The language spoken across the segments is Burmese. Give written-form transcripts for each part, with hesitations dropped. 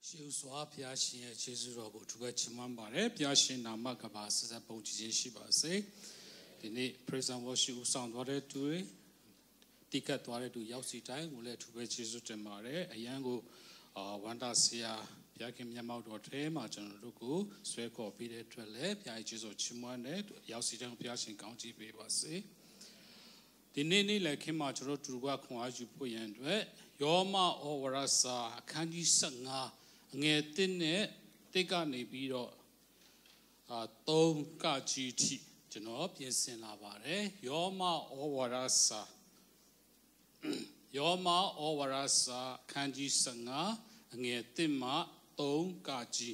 Shuswa Piashin, Chisurogo, to get Chimambare, Piashin, Namakabas, a Pochi Shibase. The need present was you sound water to it. Ticket water to Yausi time, will let to be Jesus and Mare, a young Wanda Sia, Piakim Yamau or Tema, General Luku, Sweko, Peter Trele, Piaches or Chimwane, Yausi and Piashin County Papers. The Nini like him out road to work on you put and Yoma over us, Kandi Sanga. Nghe tin nè, tất cả này bị đó, tông cả chi thị, cho nó biến sinh là vậy. Yoma overasa, kanji sanga, nghe tin mà tông cả chi.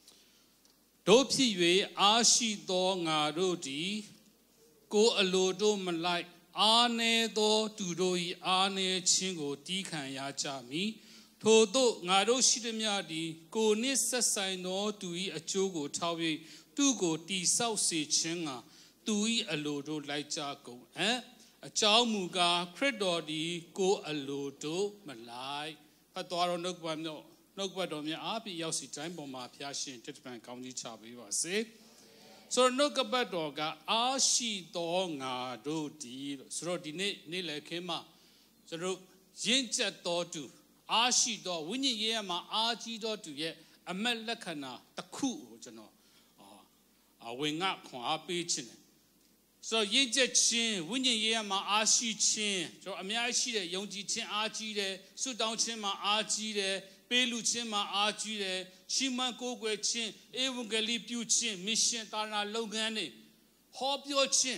Đối với Ashi đó ngã rồi đi, cô alo đó mình lại, anh đó tu rồi anh chính cô đi khăn ya cha mi. Though Naro Shidamiadi, go necessary no to eat a jogo tawi, to go tea south sea chinga, to eat a lodo like jago, eh? A chow muga, credodi, go a lodo, malai. But there are no bad on me, I'll be yossi time on my piashin, Tetman County Chabi was say. So no bad doga, she donga do deal, so the nila came up. So Jinja do. Ashi do, winning ye ma aji do to ye, a melakana, the coup, you know. A wing up con a beachin. So ye jet chin, winning ye ma ashi chin, so a mea she de, yonji chin aji de, so down chin ma aji de, pelu chin ma aji de, chiman go chin, even galip you chin, mission tana logani, hop your chin.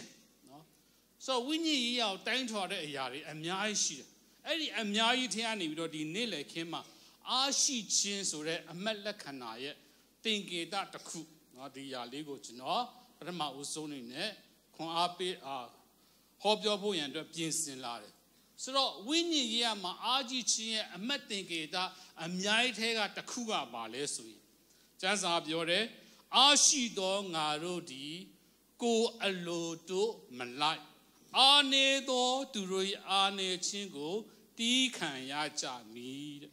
So winning ye out, time to the yari, a mea she. Any a myitiani without the nile came up. Ashi chin so that a melakanaye, thinking that the coup, not the Yaligo Chino, Rama was so in it, con ape, hope your boy and the pins in lare. So, winning ye ma aji chin, a met thinking that a myite at the couga balesui. Just up your day, Ashi do narodi, go a loto, malai. Ane do turoi ane chingo ti kan ya cha mi.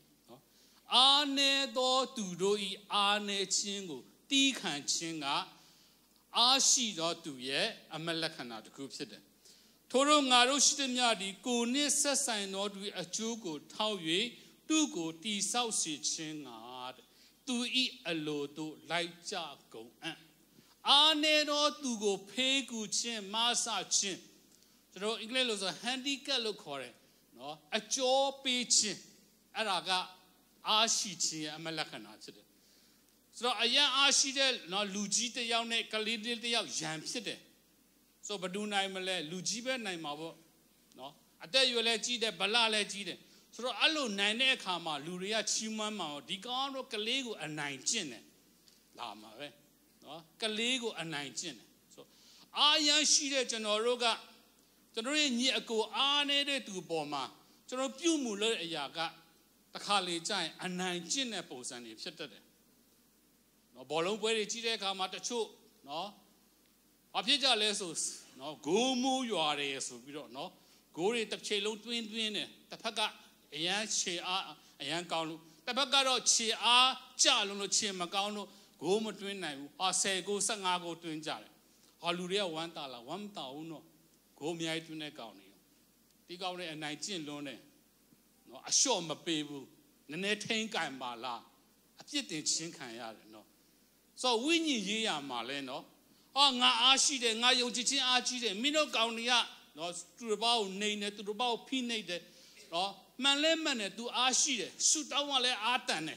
Ane do turoi ane chingo ti kan chinga ashi do tu ye amalakana to group sit. Toro ngaro shitemya di ko ne sasai no tu achu ko thao yue tu ko ti sao si chinga tu I alo to lai cha ko an. Ane do tu ko phe ku chin ma sa chin. So English was a handicap look for it. No, a jaw pitch, Araga, Ashi, a Malakana. So a young Ashi, no Luji the young neck, Kalidi the young jam city. So Baduna Male, Lujiba Naimavo. No, I tell you, let G the Balala G. So Allo Nane Kama, Luria Chimama, Digano Kalego and 19. Lama, no, Kalego and 19. So I she the Janoroga. Generally, near go on it to Boma. General Pumula Yaga, the Kali Giant, and 19 apples and if said no bolo where it come at the show. No, Apija Lesos, no, go moo you are a so we don't know. Go read the Chelo twin, the Paga, a young che a young cow, the Pagaro che Chalo che Macano, go mo twin nine, or say go sangago twin jar. Aluria $1, 1,000. Go me out to neck on you. Take out a 19 lone. No, I show my baby. The net tank I'm mala. I get in chinkayard, no. So we need ye are maleno. Oh, nga ashi de nga yo chichi achi de mino gaunia, no, to about name to about pinade, no, man lemon to ashi de, shoot out one atane.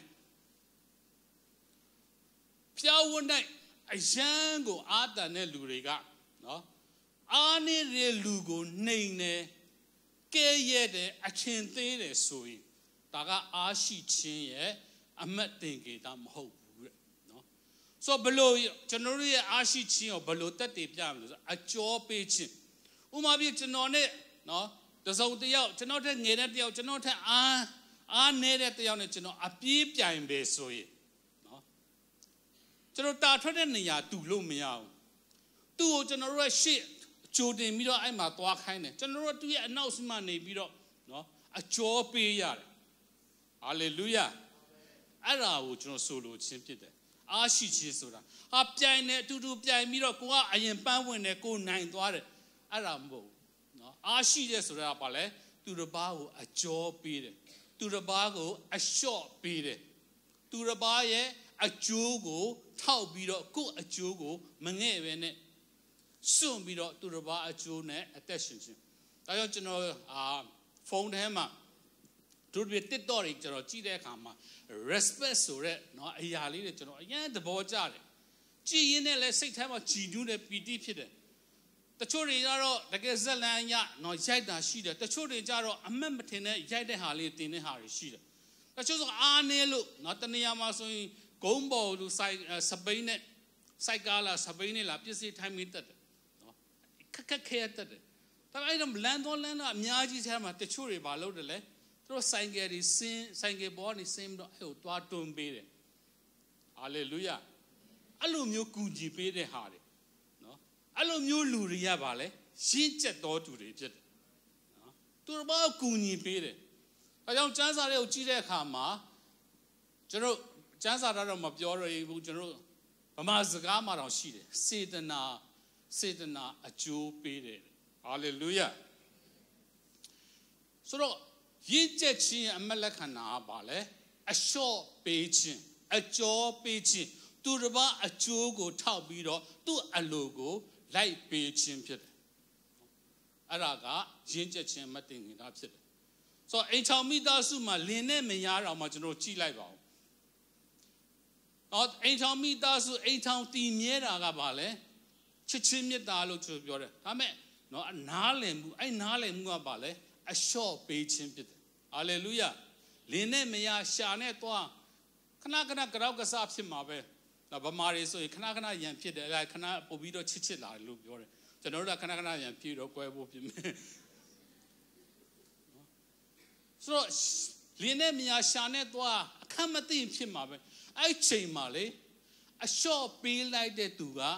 Pia one night, I shan't go atane luriga, no. Ani re lugo nene ke yede a chin de sui daga ashi chin ye a met thinking damn hope no so below generally ashi chin or below that they a jaw pitching umabi genone no the so the out to not get at the out to not need at the unit to know a peep jam be sui no to start in the yard to lumia to general shit. Jordan Miro, I'm a talk kind of general to announcement, no, a jaw pay yard. Hallelujah. Ara would you solo chimped. Ashi chisura. Up Jane to Pia Miro, I am bound when they go 9 water. Arambo. Ashi desura pale to the bago a jaw beat. To the bago a short beat. To the baye a jugo, tau beedo, go a jugo, mangevene. Soon be to the bar a june attention. I don't know, phone him up. To be a Doric or Gidekama, respect so red, no a yali, the boy jar. G in let's say time of G do the PD pit. The children are the Gazalania, no Jada Shida. The children are a member in a Jada Harley in a Harry Shida. The children are near look, not the Niamaso Gombo to Sabine, Saigala, Sabine, Lapisi time with that. Cacated. But I don't land on land, Miaji's hammer, the children by load the leg. Throw Sangari, Sangay born, same to be. Hallelujah. Alum you could pay the hardy. Alum you luria valley, she jet door to the jet. To about Kuni pay. I don't chance I will cheat a hammer. General chance I don't of your general. Amazagama or she. Satan, a Jew paid. Hallelujah. So, ye jetchi and Malakana bale, a short page, a jaw page. To the bar a chugo tau bido to a logo like page in Araga, ginger chin matting in upset. So a tell me dasuma line mayara major chi libo. Not a tell me dasu 8 town team yet agabale, chichim dalo to your ame, no a nale muabale, a short page in pit. Hallelujah. Line maya shane toa. Kanakana Graugas up him mabe. Bamari so you cannot yan pit, I cannot obido chichilla, look your General Kanakana yan pit or so Linemia Shanetwa, a camati chimabe. I chain male, a short bill like the Tuga,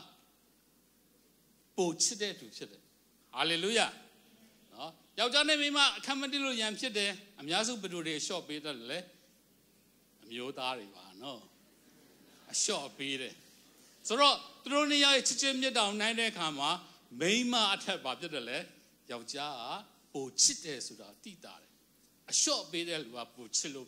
poach there to sit. Hallelujah. Yaujane Mima, Camadilu yan pit there, I'm Yasu Bedu, short bit of le. I'm Yodariva, no. Short period. So, Tronia Chichim down 9 Kama, Mayma at Babdele, Yauja, O Chite Suda, Tita. A short period were Puchilo.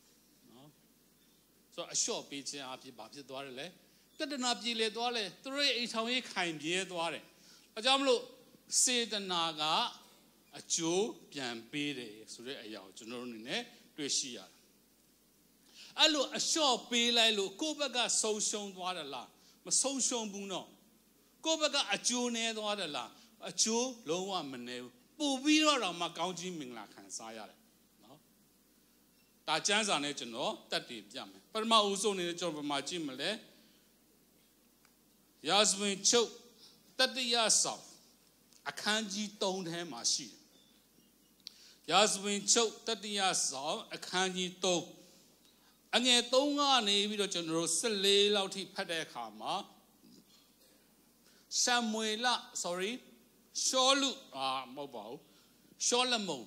So, a short period after Babdi Dwale, Tadanabile Dwale, 3 8 kind year Dwale. A Jamlo, say the Naga, a Jew, Pian Pede, Sure Ayau, General Tushia. Allo a short pay like look, go back a social water la, but social buno. Go back a Jew near the water la, a Jew low one menu, but we are on my county Mingla can say. No, that chance on it, no, that deep jam. But my also need a job of my Jim le Yasmin choke 30 years south. I can't don't have my sheet. Yasmin choke 30 years south, I can't don't. And yet, don't navy the general Sele Lauti Padekama Samuela, sorry, Sholu, mobile, Sholamo.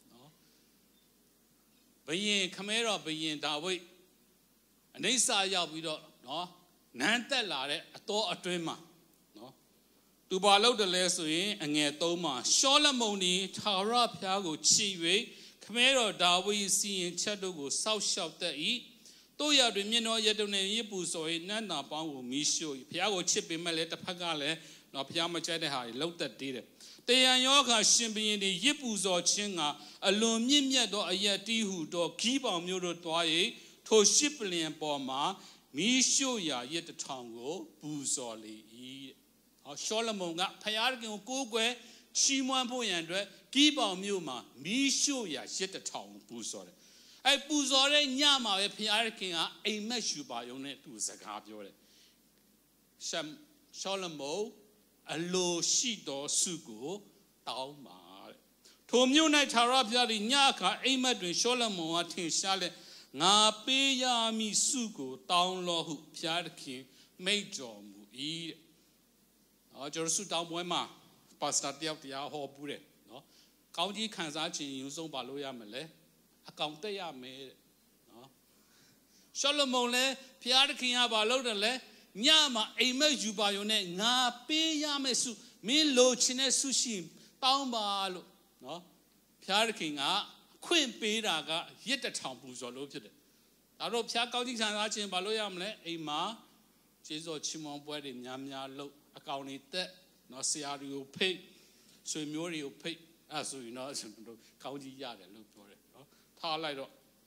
Being camera being that way. And they saw ya we don't know. Nanta lare, a to a dreamer. No. To follow the lesson and yet, Toma, Sholamoni, Tara Piago, Chiwe, camera that we see in Chadogo, South Shelter eat. Toya Remino Yadone Yibuso, Nana Bango, Misho, Piago chip in Maleta Pagale, no Piama Chadaha, looked at data. They are Yoga Shimbi in the Yibuzo Chinga, alone Yimia do a Yatihu do keep on Muro Toye, to Shipley and Boma, Misho ya yet the Tango, Buzoli. Sholamonga, Payargan Gugwe, Chimambo Yandre, keep on Muma, Misho ya yet the town, Buzoli. I Buzore Yama, a Piarking, a measure by your net to Zagabio. Some Sholamo, a low sheet or sugo, Tauma. Tomuna Tarabia in Yaka, a madrin Sholamo, a tin shale, Na Paya mi sugo, down low, Piarking, Major Mui. Jerusalem down Wema, Pastor Diabia, Ho Bure. No, County Kansachi, Yuzo Baloya Mele. Account they are made. Solomon, Pierre King Abalodale, Nyama, a measure by your name, Na Pe Yamesu, Me Lo Chine Sushim, Taumbalo, no? Pierre King, Queen Pedaga, yet a tampus or looked at it. I wrote Piacouting and Archie Baloyamle, a ma, Jesus Chimon wedding, Yamya low, accounting that, no Siario pay, so Murio pay, as you know, county yard and look for it. Tarlight.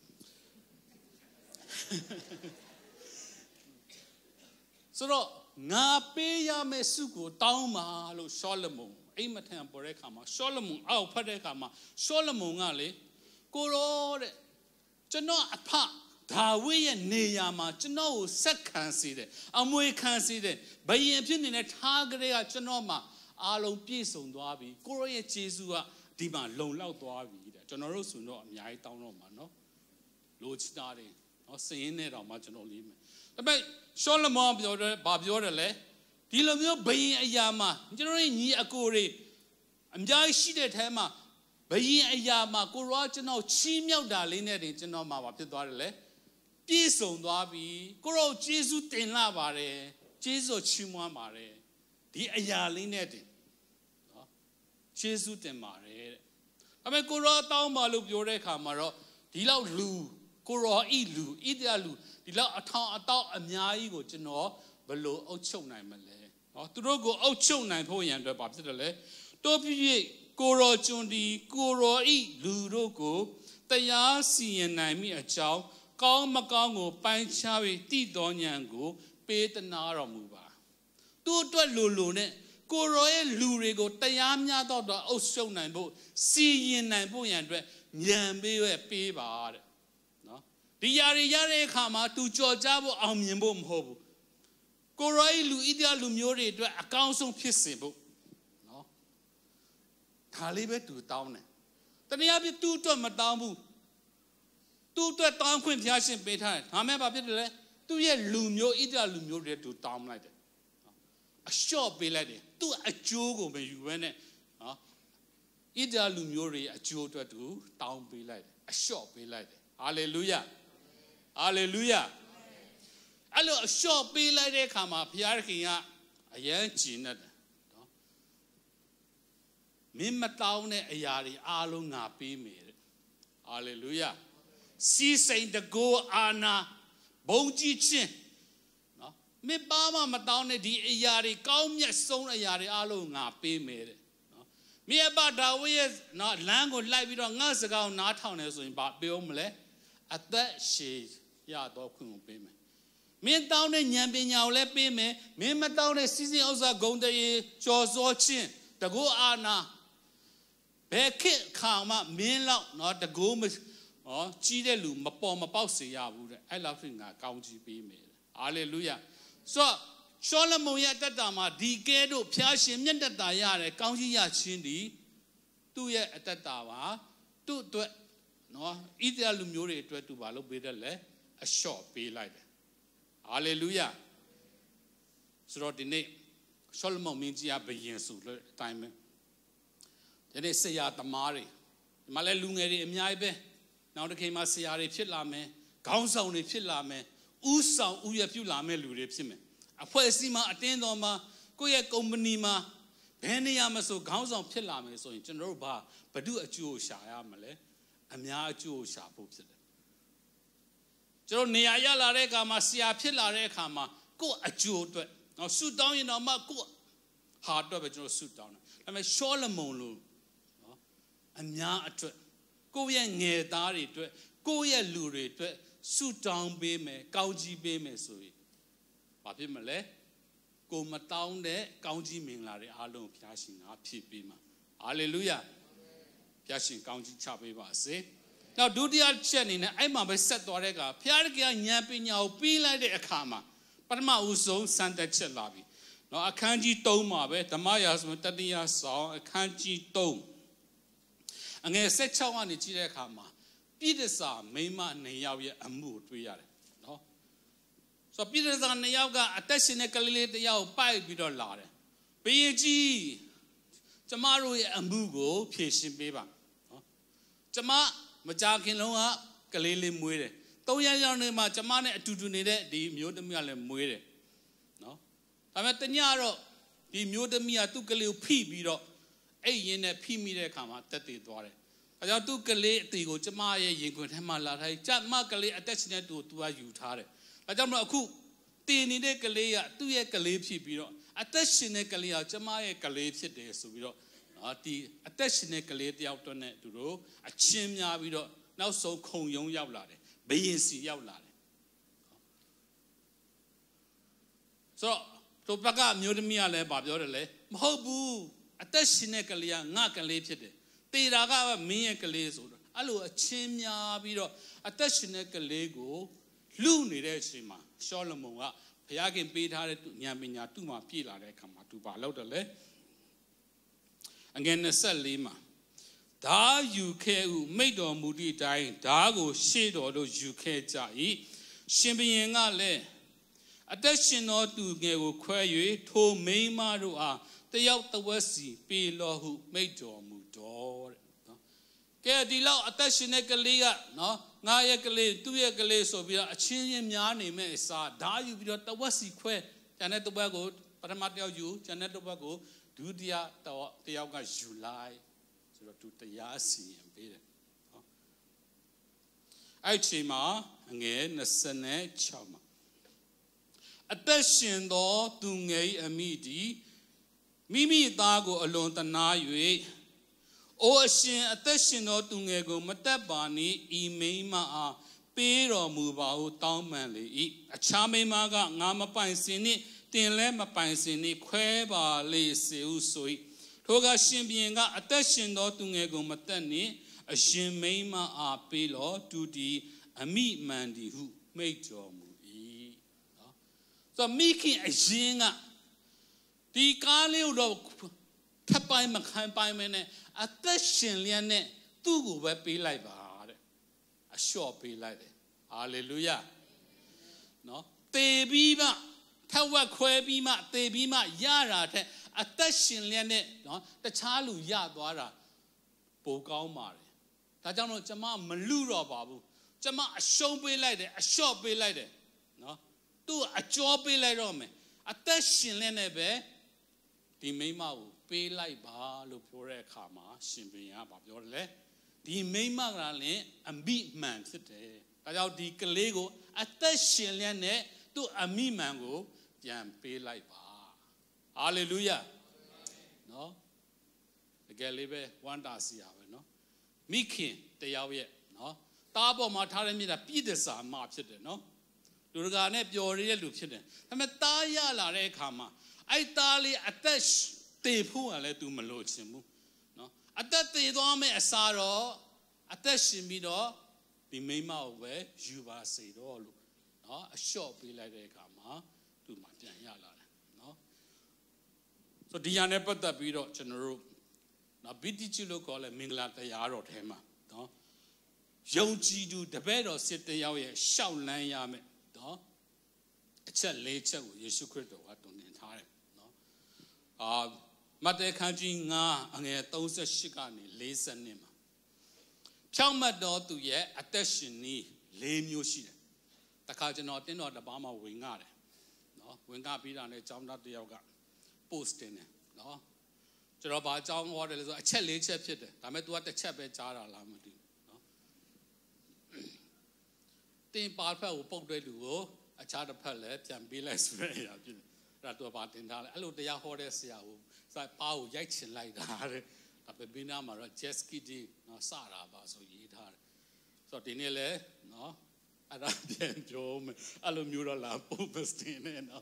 So, na pe ya me suku tauma lo Solomon. Ai mathan pore khama Solomon au phate khama Solomon ga le ko ro de chano apha Dawe ye ne ya ma chano ko set khan si de amwe khan si de bayin phit ne tha kare ga chano ma along piet song twa bi ko ro ye jesu ga di ma long lauk twa bi de chano ro sun do a myai taung do ma no lo chita de no sayin ne taw ma chano li me da pai Solomonပြောတယ်ဗာပြောတယ်လေဒီလိုမျိုးဘယင်အရာမှာကျွန်တော်ညီအကိုတွေအများကြီးရှိတဲ့ထဲမှာဘယင်အရာမှာကိုရောကျွန်တော်ချီးမြှောက်တာလေးနဲ့တင်ကျွန်တော်မှာဖြစ်သွားတယ်လေပြည့်စုံသွားပြီကိုရောယေရှုတင်လာပါတယ်ယေရှုချီးမွမ်းပါတယ်ဒီအရာလေးနဲ့တင်နော်ယေရှုတင်ပါတယ်တဲ့ဒါပေမဲ့ကိုရောတောင်းပါလို့ပြောတဲ့အခါမှာတော့ဒီလောက်လူကိုရောဤလူဣသရေလလူဒီလောက်အထောင်အတောက်အများကြီးကိုကျွန်တော်ဘယ်လိုအုပ်ချုပ်နိုင်မလဲဟောသူတို့ကိုအုပ်ချုပ်နိုင်ဖို့ရန်အတွက်ဘာဖြစ်တယ်လဲတိုးပြည့်ကိုရောကျွန်းဒီကိုရောဤလူတို့ကိုတရားစီရင်နိုင်မိအကြောင်းကောင်းမကောင်းကိုပိုင်းခြားပြီးတည်တော်ဉာဏ်ကိုပေးသနာတော်မူပါသူ့အတွက်လိုနဲ့ကိုရောရဲ့လူတွေကိုတရားမျှတော့အုပ်ချုပ်နိုင်ဖို့စီရင်နိုင်ဖို့ရန်အတွက်ဉာဏ်ပေးပါတဲ့ဒီຢာတွေရတဲ့အခါမှာသူကြော်ကြဖို့အောင်မြင်ဖို့မဟုတ်ဘူးကိုရောဤလူဣသရေလလူမျိုးတွေအတွက်အကောင်းဆုံးဖြစ်စေဖို့နော်ဒါလေးပဲသူတောင်းတယ်တနည်းအားဖြင့်သူ့အတွက်မတောင်းဘူးသူ့အတွက်တောင်းခွင့်ဘုရားရှင်ပေးထားတယ်ဒါမဲ့ဘာဖြစ်တယ်လဲသူ့ရဲ့လူမျိုးဣသရေလလူမျိုးတွေသူတောင်းလိုက်တယ်အလျှော့ပေးလိုက်တယ်သူ့အကျိုးကိုမယူဘဲနဲ့နော်ဣသရေလလူမျိုးတွေအကျိုးအတွက်သူတောင်းပေးလိုက်တယ်အလျှော့ပေးလိုက်တယ်ဟာလေလုယာHallelujah. Allo shop be like the kama Piarkia a young chinat. Mimma town a yari alunga be made. Hallelujah. See saying the go ana boji chin. Me bama matone di yari kaum yet son a yari alunga be made. Me about that way is not lango live it on us ago, not town as in Biomle at that shade. Ya do kun pe me min taw ne nyan pnya ko le pe me min ma taw ne sisi ousa gong de chaw saw chin ta go ana be khit kha ma min law no ta go ma ji de lu ma paw ma pauk se ya bu de ai law phit nga kaung ji pe me hallelujah so Solomon ya tat ta ma di ke do phya shin myat tat ta ya de kaung ji ya chin di tu ye atat ta ba tu twet noဣသရေလလူမျိုးတွေအတွက်သူဘာလုပ်ပေးတယ်လဲအလျှော့ပေးလိုက်တယ်ဟာလေလုယာဆိုတော့ဒီနေ့ဆောလမုန်မင်းကြီးကဘယင်ဆိုလို့အတိုင်းပဲဒီနေ့ဆရာသမားတွေဒီမှာလဲလူငယ်တွေအများကြီးပဲနောက်တစ်ချိန်မှာဆရာတွေဖြစ်လာမယ်ခေါင်းဆောင်တွေဖြစ်လာမယ်ဥဆောင်ဥရပြုလာမယ်လူတွေဖြစ်မယ်အဖွဲ့အစည်းမှာအတင်းတော်မှာကိုယ့်ရဲ့ကုမ္ပဏီမှာဘယ်နေရာမှာဆိုခေါင်းဆောင်ဖြစ်လာမယ်ဆိုရင်ကျွန်တော်တို့ဘာဘဒုအကျိုးကိုရှာရမလဲအများအကျိုးကိုရှာဖို့ဖြစ်တယ်ကျွန်တော်နေရာရလာတဲ့အခါမှာဆရာဖြစ်လာတဲ့အခါမှာကိုယ့်အကျိုးအတွက်နော်ဆုတောင်းရင်တော့မှကိုယ့်ဟာအတွက်ပဲကျွန်တော်ဆုတောင်းတယ်ဒါပေမဲ့ရှောလမုန်လို့နော်အများအတွက်ကိုယ့်ရဲ့ငယ်သားတွေအတွက်ကိုယ့်ရဲ့လူတွေအတွက်ဆုတောင်းပေးမယ်ကောင်းကြီးပေးမယ်ဆိုရင်ဘာဖြစ်မလဲကိုမတောင်းတဲ့ကောင်းကြီးမင်္ဂလာတွေအားလုံးဘုရားရှင်ကဖြည့်ပေးမှာဟာလေလုယာဘုရားရှင်ကောင်းကြီးချပေးပါစေနောက်ဒုတိယချက်အနေနဲ့အဲ့မှာပဲဆက်သွားတဲ့အခါဘုရားကဉာဏ်ပညာကိုပြီးလိုက်တဲ့အခါမှာပထမဦးဆုံးစံတက်ချက်လာပြီနော်အခန်းကြီး3မှာပဲဓမ္မရာဇဝင်တတိယဆောင်အခန်းကြီး3အငယ်16ကနေကြည့်တဲ့အခါမှာပြည်တစာမိန်းမ2ယောက်ရဲ့အမှုကိုတွေ့ရတယ်နော်ဆိုတော့ပြည်တစာ2ယောက်ကအသက်ရှင်တဲ့ကလေးလေးတစ်ယောက်ပိုက်ပြီးတော့လာတယ်ဘုရင်ကြီးကျမတို့ရဲ့အမှုကိုဖြေရှင်းပေးပါနော်ကျမမကြခင်လုံးကကလေးလေးမွေးတယ် 3 ရက်ရောက်နေမှာကျမနဲ့အတူတူနေတဲ့ဒီမျိုးသမီးကလည်းမွေးတယ်နော်ဒါပေမဲ့တညတော့ဒီမျိုးသမီးကသူ့ကလေးကိုဖိပြီးတော့အဲ့ရင်းနဲ့ဖိမိတဲ့အခါမှာတက်တည်သွားတယ်အဲကြောင့်သူ့ကလေးအတီကိုကျမရဲ့ရင်ခွင်ထဲမှာလာထားကျမကလေးအသက်ရှင်တဲ့သူကယူထားတယ်အဲကြောင့်မလို့အခုတည်နေတဲ့ကလေးကသူ့ရဲ့ကလေးဖြစ်ပြီးတော့အသက်ရှင်တဲ့ကလေးကကျမရဲ့ကလေးဖြစ်တယ်ဆိုပြီးတော့ဒီအသက်ရှင်တဲ့ကလေးတယောက်တော့နဲ့သူတို့အချင်းများပြီးတော့နောက်ဆုံးခုံရုံးရောက်လာတယ်ဘယင်စီရောက်လာတယ်ဆိုတော့တို့ဘက်ကမျိုးသမီးကလည်းဗာပြောတယ်လေမဟုတ်ဘူးအသက်ရှင်တဲ့ကလေးကငါကလေးဖြစ်တယ်တေတာကမင်းရဲ့ကလေးဆိုတော့အဲ့လိုအချင်းများပြီးတော့အသက်ရှင်တဲ့ကလေးကိုလူနေတဲ့အချိန်မှာရှောလမုန်ကဘုရားခင်ပေးထားတဲ့ဉာဏ်ပညာသူ့မှာပြည့်လာတဲ့အခါမှာသူဘာလုပ်တယ်လဲအငယ်24မှာဓာယူခဲဟုမိတ်တော်မူသည့်အတိုင်းဓာကိုရှေ့တော်တို့ယူခဲကြ၏ရှင်ဘုရင်ကလည်းအသက်ရှင်သောသူငယ်ကိုခွဲ၍ထိုမိန်းမတို့အားတယောက်တစ်ဝက်စီပေးလောဟုမိတ်တော်မူတော်တဲ့နော်ကဲဒီလောက်အသက်ရှင်တဲ့ကလေးကနော်ငါရဲ့ကလေးသူ့ရဲ့ကလေးဆိုပြီးတော့အချင်းချင်းများနေမဲ့အစားဓာယူပြီးတော့တစ်ဝက်စီခွဲကျန်တဲ့တစ်ဝက်ကိုပထမတစ်ယောက်ယူကျန်တဲ့တစ်ဝက်ကိုဒုတိယတစ်ယောက်ကယူလိုက်ဆိုတော့သူတရားစီရင်ပေးတယ်နော်အဲ့ချိန်မှာငယ်26မှာအသက်ရှင်သောသူငယ်အမိဒီမိမိသားကိုအလွန်တနာ၍အိုအရှင်အသက်ရှင်သောသူငယ်ကိုမတက်ပါနှင့်ဤမိန်းမအားပေးတော်မူပါဟုတောင်းပန်လေ၏အခြားမိန်းမကငါမပိုင်စင်နှင့်တင်လဲမပိုင်စင်နှင့်ခွဲပါလေစေဟုဆို၏ထိုကရှင်ဘုရင်ကအသက်ရှင်သောသူငယ်ကိုမတက်နှင့်အရှင်မိန်းမအားပေးလောသူဒီအမိမှန်ဒီဟုမိန့်တော်မူ၏နော်ဆိုမိခင်အရင်ကဒီကားလေးတော့ထပ်ပိုင်းမခံပိုင်းမနဲ့အသက်ရှင်လျက်နဲ့သူ့ကိုပဲပေးလိုက်ပါတဲ့အလျှော့ပေးလိုက်တယ်ဟာလေလုယာနော်တေပြီးမှထက်ဝက်ခွဲပြီးမှတေပြီးမှရတာတဲ့အသက်ရှင်လျက်နဲ့နော်တခြားလူရသွားတာပိုကောင်းပါတယ်ဒါကြောင့်တော့ကျွန်မမလူတော့ပါဘူးကျွန်မအရှုံးပေးလိုက်တယ်အလျှော့ပေးလိုက်တယ်နော်သူ့အကျော်ပေးလိုက်တော့မယ်အသက်ရှင်လျက်နဲ့ပဲဒီမိန်းမကိုပေးလိုက်ပါလို့ပြောတဲ့အခါမှာရှင်ဘုရင်ကပြောတယ်လေဒီမိန်းမကလည်းအမိမှန်ဖြစ်တယ်ဒါကြောင့်ဒီကလေးကိုအသက်ရှင်လျက်နဲ့သူ့အမိမှန်ကိုပြန်ပေးလိုက်ပါဟာလေလုယာနော်တကယ်လေးပဲဝမ်းတာစီရပဲနော်မိခင်တယောက်ရဲ့နော်တားပေါ်မှာထားတဲ့မြေတာပြည့်တစာမှဖြစ်တယ်နော်လူတကာနဲ့ပျော်ရတဲ့လူဖြစ်တယ်ဒါပေမဲ့တားရလာတဲ့အခါမှာအဲ့တားလေးအသက်တည်ဖို့ကလည်း तू မလို့ချင်ဘူးနော်အသက်တည်သွားမယ်အစားတော့အသက်ရှင်ပြီးတော့ဒီမိန်းမကိုပဲယူပါစေတော့လို့နော်အလျှော့ပေးလိုက်တဲ့အခါမှာ သူ့မှာပြန်ရလာတယ်နော်ဆိုဒီရနဲ့ပတ်သက်ပြီးတော့ကျွန်တော်တို့နော်ဘီတီချီလို့ခေါ်လဲမင်္ဂလာတရားတော်ထဲမှာနော်ယုံကြည်သူတပည့်တော်စစ်တယောက်ရဲ့ရှောက်လန်းရမယ်နော်အချက် 4 ချက်ကိုယေရှုခရစ်တော်ကတုံ့ပြန်ထားတယ်နော်မဿဲခန်းကြီး9အငယ်38ကနေ40နှစ်မှာဖြောင့်မတ်တော်သူရဲ့အသက်ရှင်နည်း 4 မျိုးရှိတယ်တခါကျွန်တော်တင်းတော်တစ်ပါးမှာဝင်ငါတယ်နော်ဝင်ငါပြီးတာနဲ့ကျောင်းသားတစ်ယောက်က post တင်တယ်နော်ကျွန်တော်ဘာအကြောင်းဟောတယ်လဲဆိုအချက် 4 ချက်ဖြစ်တယ်ဒါပေမဲ့ तू ကတစ်ချက်ပဲကြားတာလားမသိဘူးနော်တင်ပါဖက်ကိုပုတ်တဲ့လူကိုအခြားတစ်ဖက်လည်းပြန်ပေးလိုက်ဆိုတဲ့အရာဖြစ်တယ်အဲ့ဒါ तू ဘာတင်ထားလဲအဲ့လိုတရားဟောတဲ့ဆရာကိုစာပါကိုရိုက်ချင်လိုက်တာတဲ့ဒါပေမဲ့နားမှာတော့ just kitty နော်စတာပါဆိုရေးထားတယ်ဆိုတော့ဒီနေ့လဲနော်အဲ့ဒါပြန်ပြောမယ်အဲ့လိုမျိုးတော့လာပို့ပစတင်နေနော်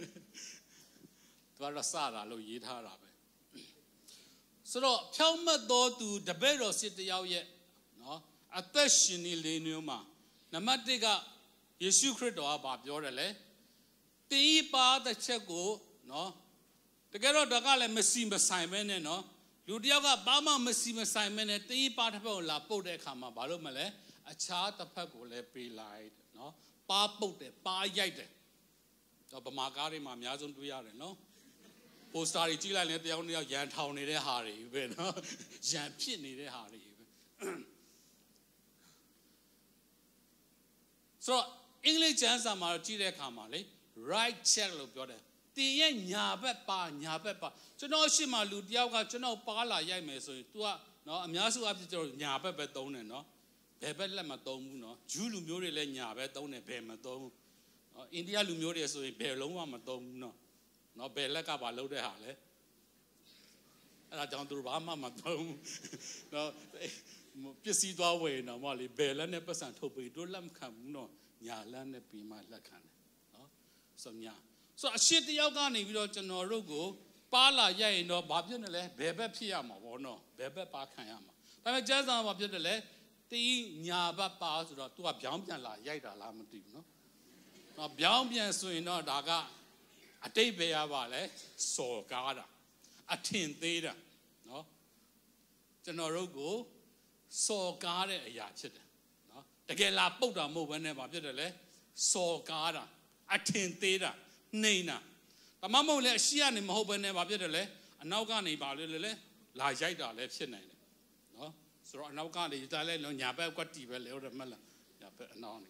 သူကတော့စတာလို့ရေးထားတာပဲဆိုတော့ဖြောင့်မတ်တော်သူတပည့်တော်စစ်တယောက်ရဲ့နော်အသက်ရှင်နေလေးမျိုးမှာနံပါတ် 1ကယေရှုခရစ်တော်ကပြောတယ်လေတင်းဤပါတဲ့ချက်ကိုနော်တကယ်တော့ဒါကလည်းမစီမဆိုင်ပဲနဲ့နော်လူတယောက်ကဘာမှမစီမဆိုင်ပဲနဲ့တင်းဤပါတစ်ဖက်ကိုလာပုတ်တဲ့အခါမှာဘာလို့မလဲအခြားတစ်ဖက်ကိုလည်းပေးလိုက်နော်ပါပုတ်တယ်ပါရိုက်တယ်တော့ဗမာကားတွေမှာအများဆုံးတွေ့ရတယ်နော်ပိုစတာတွေကြည့်လိုက်ရင်တယောက်တစ်ယောက်ရန်ထောင်နေတဲ့ဟာတွေပဲနော်ရန်ဖြစ်နေတဲ့ဟာတွေပဲ So English answer ma jile kama le right check lo pyo de. Ti ye nya bet pa Chono shi ma lu tiao ka chono pa la yai me so tu a no a mya su a phit chono nya bet bet tong ne no. Be bet let ma tong bu no. Ju lu myo de le nya bet tong ne be ma tong. India lu myo de so yin be long wa ma tong bu no. No be let ka ba lo de ha le. အဲ့ဒါကြောင့်သူတို့ဘာမှမသုံးနော်ပစ္စည်းသွားဝယ်နော်မလေးဘယ်လက်နဲ့ပတ်စံထုတ်ပြီးတို့လက်မခံဘူးနော်ညာလက်နဲ့ပြီးမှလက်ခံတယ်နော်ဆိုညာဆိုအရှိတယောက်ကနေပြီးတော့ကျွန်တော်တို့ကိုပါလာရိုက်ရင်တော့ဘာဖြစ်နေလဲဘယ်ဘက်ဖြစ်ရမှာပေါ့နော်ဘယ်ဘက်ပါခံရမှာဒါပေမဲ့ကျမ်းစာမှာဖြစ်တယ်လေတီးညာဘက်ပါဆိုတော့ तू ကပြောင်းပြန်လာရိုက်တာလားမသိဘူးနော်ပြောင်းပြန်ဆိုရင်တော့ဒါကအတိတ်ပဲရပါလေစော်ကားတာ အထင်သေးတာနော်ကျွန်တော်တို့ကိုစော်ကားတဲ့အရာဖြစ်တယ်နော်တကယ်လာပုတ်တာမဟုတ်ဘဲနဲ့ဘာဖြစ်တယ်လဲစော်ကားတာအထင်သေးတာနှိမ်တာဒါမှမဟုတ်လေအရှိကနေမဟုတ်ဘဲနဲ့ဘာဖြစ်တယ်လဲအနောက်ကနေပါလေလေလာရိုက်တာလည်းဖြစ်နိုင်တယ်နော်ဆိုတော့အနောက်ကနေဒါလည်းညာဘက်ကွက်တီပဲလေဟုတ်တယ်မလားညာဘက်အနောက်နေ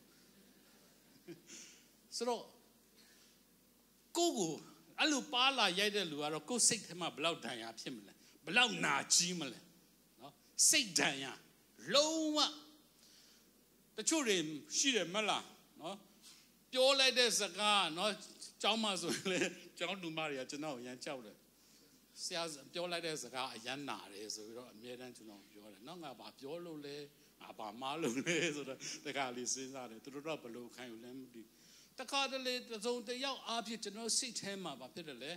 ဆိုတော့ကိုကိုအဲ့လိုပါလာရိုက်တဲ့လူကတော့ကိုယ်စိတ်ထဲမှာဘလောက်ဒဏ်ရာဖြစ်မလဲဘလောက်နာကြီးမလဲနော်စိတ်ဒဏ်ရာလုံးဝတချို့တွေရှိတယ်မလားနော်ပြောလိုက်တဲ့စကားနော်ကျောင်းမှာဆိုရင်လေကျောင်းလူမတွေကကျွန်တော်ကိုရမ်းကြောက်တယ်ဆရာပြောလိုက်တဲ့စကားအရမ်းနာတယ်ဆိုပြီးတော့အမြဲတမ်းကျွန်တော်ပြောတယ်နော်ငါဘာပြောလို့လဲငါဘာမားလို့လဲဆိုတော့တခါလေးစဉ်းစားတယ်သူတို့တော့ဘလို့ခိုင်းလို့လဲမသိတခါတလေသုံးတယောက်အားဖြင့်ကျွန်တော်စိတ်ထဲမှာဘာဖြစ်တယ်လဲ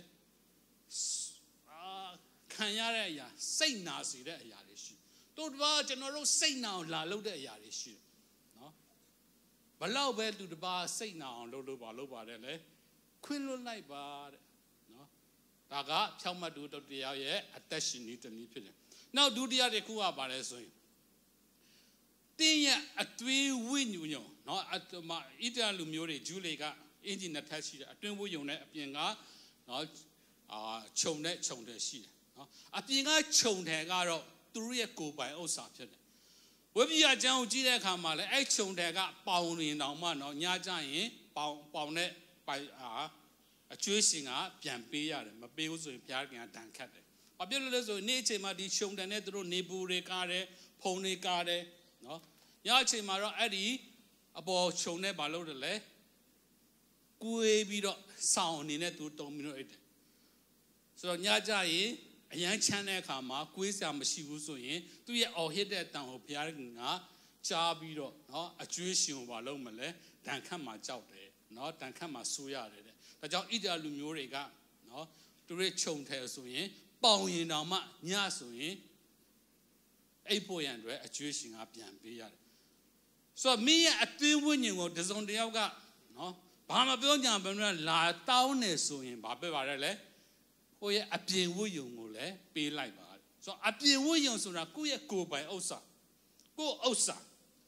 ခံရတဲ့အရာစိတ်နာစေတဲ့အရာတွေရှိတို့တပါကျွန်တော်တို့စိတ်နာအောင်လာလုပ်တဲ့အရာတွေရှိတယ်နော်ဘလောက်ပဲသူတပါစိတ်နာအောင်လုပ်ပါတယ်လေခွင့်လွတ်လိုက်ပါတဲ့နော်ဒါကဖြောင့်မတ်သူတို့တရားရဲ့အသက်ရှင်နေတနည်းဖြစ်တယ်နောက်ဒုတိယတစ်ခုကပါလဲဆိုရင်တင်းရဲ့အသွေးဝိညာဉ်နော်အမဣတလူမျိုးတွေဂျူးတွေကအင်ဂျင်နှစ်ထပ်ရှိတယ်အတွင်းဝိညာဉ်နဲ့အပြင်ကနော်ခြုံတဲ့ရှိတယ်နော်အပြင်ကခြုံတယ်ကတော့သူတို့ရဲ့ကိုယ်ပိုင်ဥစ္စာဖြစ်တယ်ဝိပ္ပယကျမ်းကိုကြည့်တဲ့အခါမှာလည်းအဲ့ခြုံတယ်ကပေါင်နေတောင်မှနော်ညကြရင်ပေါင်နဲ့ပိုင်အကျွေးရှင်ကပြန်ပေးရတယ်မပေးဘူးဆိုရင်ဘုရားခင်ကဒဏ်ခတ်တယ်ဘာဖြစ်လို့လဲဆိုရင်နေ့အချိန်မှာဒီခြုံတယ်နဲ့သူတို့နေပူတွေကားတယ်ဖုံတွေကားတယ်နော်ညအချိန်မှာတော့အဲ့ဒီအပေါ်ခြုံနဲ့မလုပ်တယ်လေကိုယ်ပြီးတော့ဆောင်းအနေနဲ့သူတုံပြီးတော့အိတ်တယ်ဆိုတော့ညကြရင်အရန်ချမ်းတဲ့အခါမှာကိုယ်စရာမရှိဘူးဆိုရင်သူ့ရဲ့အော်ဟစ်တဲ့အတန်ကိုဘုရားခင်ကကြားပြီးတော့နော်အကျွေးရှင်ကိုမလုပ်မလဲဒဏ်ခတ်မှာကြောက်တယ်နော်ဒဏ်ခတ်မှာဆိုးရတယ်တဲ့ဒါကြောင့်ဣဒလူမျိုးတွေကနော်သူတို့ခြုံတယ်ဆိုရင်ပေါင်ရင်တောင်မှညဆိုရင်အိပ်ဖို့ရန်အတွက်အကျွေးရှင်ကပြန်ပေးရတယ်ဆိုတော့မင်းရဲ့အတွင်းဝိညာဉ်ကိုတစုံတစ်ယောက်ကနော်ဘာမှပြောညာဘယ်လိုလာတောင်းနေဆိုရင်ဘာပဲပါလဲလေကိုယ့်ရဲ့အပြင်ဝိညာဉ်ကိုလည်းပေးလိုက်ပါဆိုတော့အပြင်ဝိညာဉ်ဆိုတာကိုယ့်ရဲ့ကိုယ်ပိုင်ဥစ္စာကိုယ့်ဥစ္စာ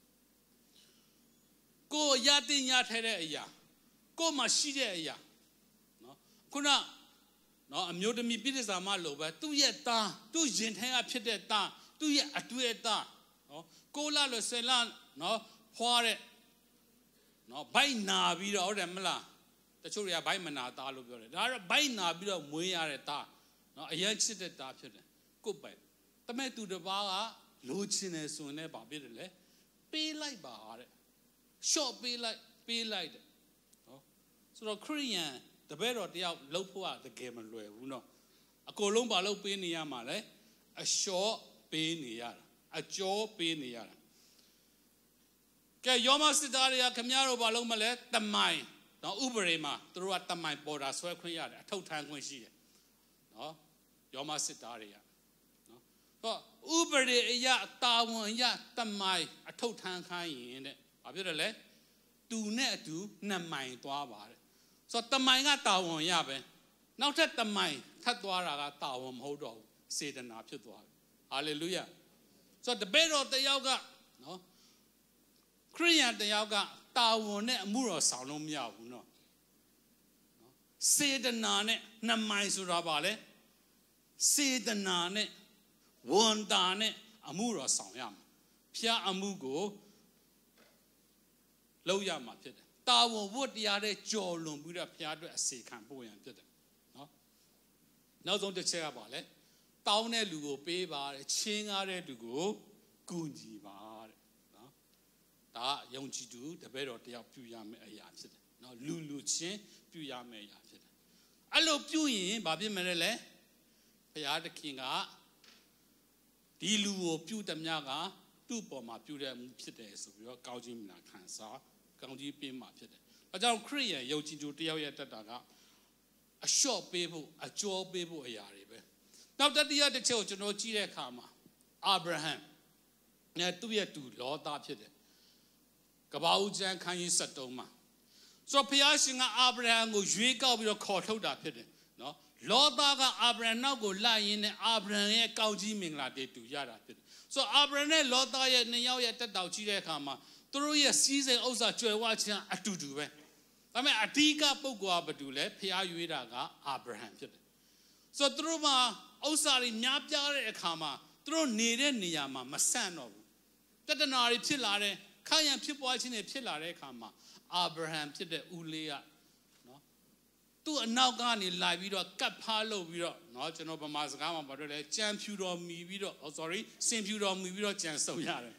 ကိုယ်ရတင်ရထဲတဲ့အရာကိုယ်မှာရှိတဲ့အရာနော်ခုနနော်အမျိုးသမီးပြည်စာမလို့ပဲသူ့ရဲ့သားသူ့ရင်ထဲကဖြစ်တဲ့သားသူ့ရဲ့အတွေ့အသားနော်ကိုလာလို့ဆယ်လာနော်ဖွာတဲ့နော်ဘိုက်နာပြီးတော့ဟုတ်တယ်မလားတချို့တွေကဘိုက်မနာသားလို့ပြောတယ်ဒါကတော့ဘိုက်နာပြီးတော့မွေးရတဲ့သားနော်အရင်ချစ်တဲ့သားဖြစ်တယ်ကိုယ်ပိုင်တမဲ့သူတစ်ပါးကလိုချင်တယ်ဆိုရင်လည်းဗာပြတယ်လေပေးလိုက်ပါတဲ့ရှော့ပေးလိုက်တယ်နော်ဆိုတော့ခရိယန်တပည့်တော်တယောက်လှုပ်ဖို့ကတကယ်မလွယ်ဘူးနော်အကုန်လုံးဗာလှုပ်ပေးနေရမှာလေအရှော့ပေးနေရတာအကျော်ပေးနေရတာကဲယောမစစ်သားတွေကခမရတို့ဘာလုံးမလဲတမိုင်နော်ဥပဒေမှာသူတို့ကတမိုင်ပေါ်တာဆွဲခွင့်ရတယ်အထောက်ထမ်းခွင့်ရှိတယ်နော်ယောမစစ်သားတွေကနော်ဟောဥပဒေအရတာဝန်အရတမိုင်အထောက်ထမ်းခိုင်းရင်တဲ့ဘာဖြစ်တယ်လဲသူနဲ့အတူနှစ်မိုင်သွားပါတဲ့ဆိုတော့တမိုင်ကတာဝန်ရပဲနောက်ထပ်တမိုင်ထပ်သွားတာကတာဝန်မဟုတ်တော့ဘူးစေတနာဖြစ်သွားတယ်ဟာလေလုယာဆိုတော့တပည့်တော်တယောက်ကနော်ခရိယန်တယောက်ကတာဝန်နဲ့အမှုတော်ဆောင်လို့မရဘူးနော်စေတနာနဲ့နှစ်မိုင်ဆိုတာပါလေစေတနာနဲ့ဝန်တာနဲ့အမှုတော်ဆောင်ရမှာဖျားအမှုကိုလောက်ရမှာဖြစ်တယ်တာဝန်ဝတ်တရားတဲ့ကြော်လွန်ပြီးတော့ဘုရားအတွက်အစေခံပို့ရန်ဖြစ်တယ်နော်နောက်ဆုံးတစ်ချက်ကပါလေတောင်းတဲ့လူကိုပေးပါတဲ့ချင်းကားတဲ့လူကိုကူညီပါတဲ့နော်ဒါယုံကြည်သူတပည့်တော်တယောက်ပြုရမယ့်အရာဖြစ်တယ်နော်လူချင်းပြုရမယ့်အရာဖြစ်တယ်အဲ့လိုပြုရင်ဘာဖြစ်မလဲလဲဘုရားသခင်ကဒီလူကိုပြုသမျှကသူ့ပေါ်မှာပြုတဲ့မှုဖြစ်တယ်ဆိုပြီးတော့ကောင်းကြီးမင်္ဂလာခံစားကောင်းကြီးပေးမှာဖြစ်တယ်။အဲကြောင့်ခရစ်ယာန်ယုံကြည်သူတယောက်ရဲ့တက်တာကအလျှော့ပေးဖို့အကျော်ပေးဖို့အရာတွေပဲ။နောက်တတိယတစ်ချက်ကိုကျွန်တော်ကြည့်တဲ့အခါမှာအာဗြဟံနဲ့သူ့ရဲ့တူလောသားဖြစ်တယ်။ကပ္ပဦးကျမ်းခန်းကြီး73မှာဆိုတော့ဘုရားရှင်ကအာဗြဟံကိုရွေးကောက်ပြီးတော့ခေါ်ထုတ်တာဖြစ်တယ်နော်။လောသားကအာဗြဟံနောက်ကိုလိုက်ရင်းနဲ့အာဗြဟံရဲ့ကောင်းကြီးမင်္ဂလာတွေတူရတာဖြစ်တယ်။ဆိုတော့အာဗြဟံနဲ့လောသားရဲ့နှစ်ယောက်ရဲ့တက်တောက်ကြီးတဲ့အခါမှာသူတို့ရဲ့စီးစိမ်ဥစ္စာကြွယ်ဝခြင်းအတူတူပဲဒါပေမဲ့အဓိကပုဂ္ဂိုလ်ကဘာတူလဲဖျားရွေးတာကအာဗြဟံဖြစ်တယ်ဆိုတော့သူတို့မှာဥစ္စာတွေများပြားတဲ့အခါမှာသူတို့နေတဲ့နေရာမှာမဆန့်တော့ဘူးတတနာတွေဖြစ်လာတယ်ခါရန်ဖြစ်ပွားခြင်းတွေဖြစ်လာတဲ့အခါမှာအာဗြဟံဖြစ်တဲ့ဦးလေးကနော်သူ့အနောက်ကနေလိုက်ပြီးတော့ကတ်ဖားလုပ်ပြီးတော့နော်ကျွန်တော်ဗမာစကားမှာပြောတယ်ကြံဖြူတော်မီပြီးတော့စင်ဖြူတော်မီပြီးတော့ကြံစုံရတယ်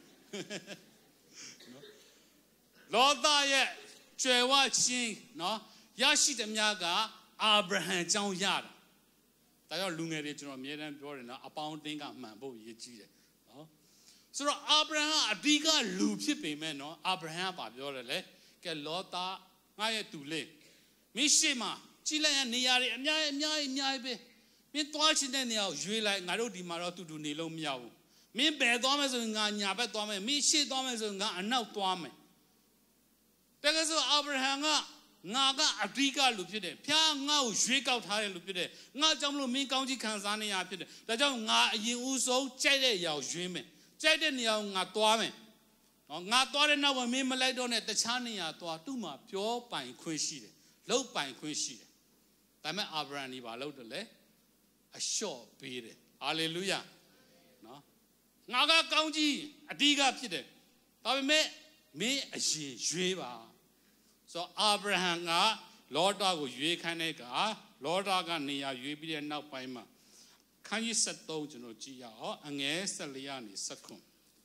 လောသားရဲ့ကျွယ်ဝချင်းနော်ရရှိသမျှကအာဗြဟံကြောင့်ရတာဒါကြောင့်လူငယ်တွေကျွန်တော်အမြဲတမ်းပြောတယ်နော်အပေါင်းအသင်းကမှန်ဖို့ရည်ကြီးတယ်နော်ဆိုတော့အာဗြဟံကအဓိကလူဖြစ်ပေမဲ့နော်အာဗြဟံကပြောတယ်လေကဲလောသားငါရဲ့တူလေးမင်းရှိမှကြည်လိုက်ရနေရာတွေအများကြီးပဲမင်းသွားချင်တဲ့နေရာကိုရွေးလိုက်ငါတို့ဒီမှာတော့တူနေလို့မရဘူးမင်းဘယ်သွားမယ်ဆိုရင်ငါညာဘက်သွားမယ်မင်းရှေ့သွားမယ်ဆိုရင်ငါအနောက်သွားမယ်တကယ်ဆိုအာဗြဟံကငါကအဓိကလူဖြစ်တယ်ဖျားငါ့ကိုရွေးကောက်ထားတဲ့လူဖြစ်တယ်ငါကြောင့်မလို့မင်းကောင်းကြီးခံစားနေရဖြစ်တယ်ဒါကြောင့်ငါအရင်ဦးဆုံးကြိုက်တဲ့နေရာကိုရွေးမယ်ကြိုက်တဲ့နေရာကိုငါသွားမယ်နော်ငါသွားတဲ့နောက်မှာမင်းမလိုက်တော့နဲ့တခြားနေရာသွားသူ့မှာပြောပိုင်ခွင့်ရှိတယ်လုပ်ပိုင်ခွင့်ရှိတယ်ဒါပေမဲ့အာဗြဟံဒီဘာလုပ်တယ်လဲအလျှော့ပေးတယ်ဟာလေလုယာနော်ငါကကောင်းကြီးအဓိကဖြစ်တယ်ဒါပေမဲ့မင်းအရင်ရွေးပါဆိုအာဗြဟံကလောတာကိုရွေးခိုင်းတဲ့ကလောတာကနေရာရွေးပြီးတဲ့နောက်ပိုင်းမှာခန်းကြီး73ကျွန်တော်ကြည့်ရအောင်အငယ်14ကနေ19